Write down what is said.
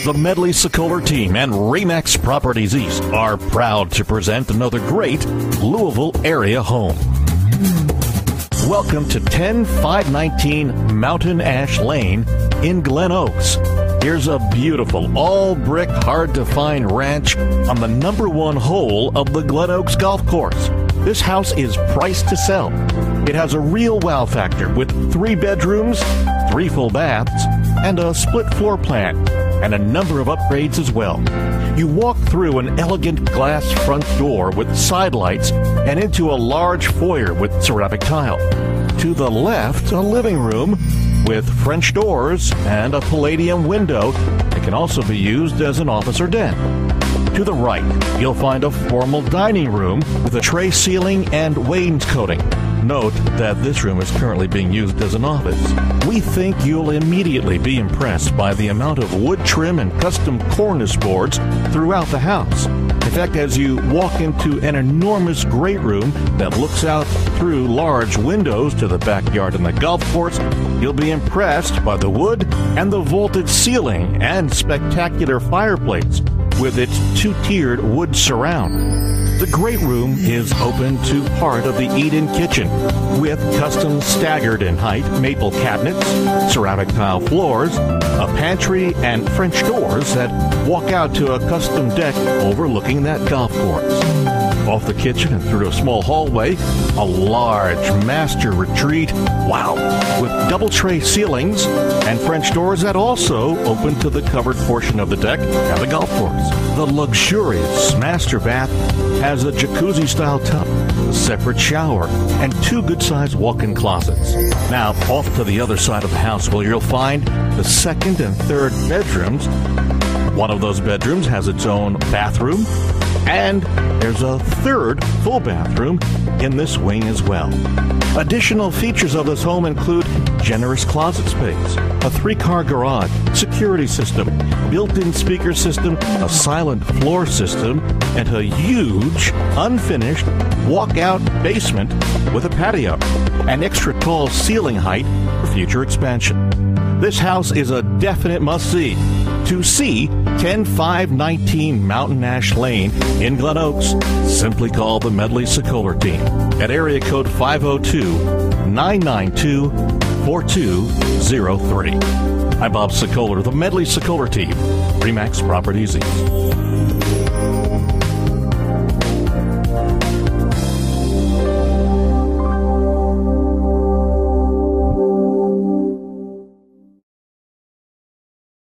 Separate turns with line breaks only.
The Medley Sokoler team and Remax Properties East are proud to present another great Louisville area home. Welcome to 10519 Mountain Ash Lane in Glen Oaks. Here's a beautiful all-brick, hard-to-find ranch on the number one hole of the Glen Oaks Golf Course. This house is priced to sell. It has a real wow factor with 3 bedrooms, 3 full baths, and a split floor plan, and a number of upgrades as well. You walk through an elegant glass front door with side lights and into a large foyer with ceramic tile. To the left, a living room with French doors and a palladium window that can also be used as an office or den. To the right, you'll find a formal dining room with a tray ceiling and wainscoting. Note that this room is currently being used as an office. We think you'll immediately be impressed by the amount of wood trim and custom cornice boards throughout the house. In fact, as you walk into an enormous great room that looks out through large windows to the backyard and the golf course, you'll be impressed by the wood and the vaulted ceiling and spectacular fireplace with its 2-tiered wood surround. The great room is open to part of the eat-in kitchen with custom staggered in height maple cabinets, ceramic tile floors, a pantry, and French doors that walk out to a custom deck overlooking that golf course. Off the kitchen and through a small hallway, a large master retreat, wow, with double tray ceilings and French doors that also open to the covered portion of the deck and the golf course. The luxurious master bath has a jacuzzi-style tub, a separate shower, and 2 good-sized walk-in closets. Now, off to the other side of the house where you'll find the 2nd and 3rd bedrooms. One of those bedrooms has its own bathroom, and there's a 3rd full bathroom in this wing as well. Additional features of this home include generous closet space, a 3-car garage, security system, built-in speaker system, a silent floor system, and a huge, unfinished, walkout basement with a patio, and extra tall ceiling height for future expansion. This house is a definite must-see. To see 10519 Mountain Ash Lane in Glen Oaks, simply call the Medley Sokoler team at area code 502-992-4203. I'm Bob Sokoler, the Medley Sokoler team, Remax Properties East.